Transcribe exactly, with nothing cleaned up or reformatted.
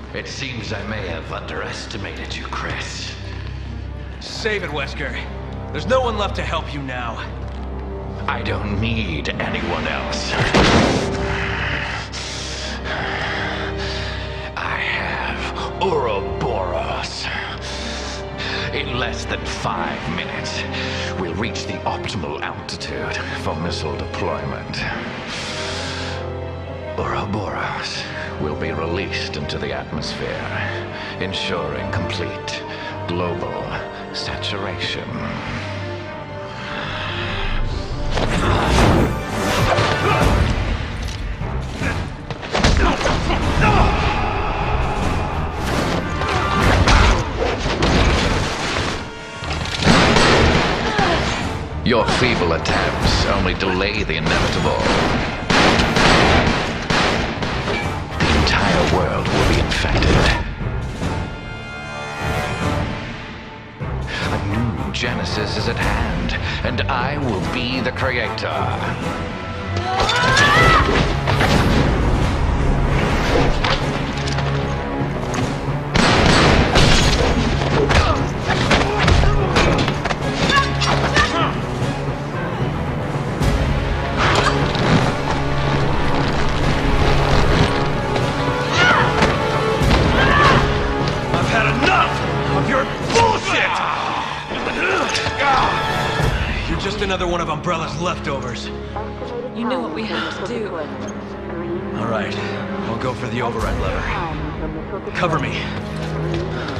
It seems I may have underestimated you, Chris. Save it, Wesker. There's no one left to help you now. I don't need anyone else. I have Ouroboros. In less than five minutes, we'll reach the optimal altitude for missile deployment. Ouroboros will be released into the atmosphere, ensuring complete global saturation. Your feeble attempts only delay the inevitable. The entire world will be infected. A new genesis is at hand, and I will be the creator. Another one of Umbrella's leftovers. You know what we have to do. All right, I'll go for the override lever. Cover me.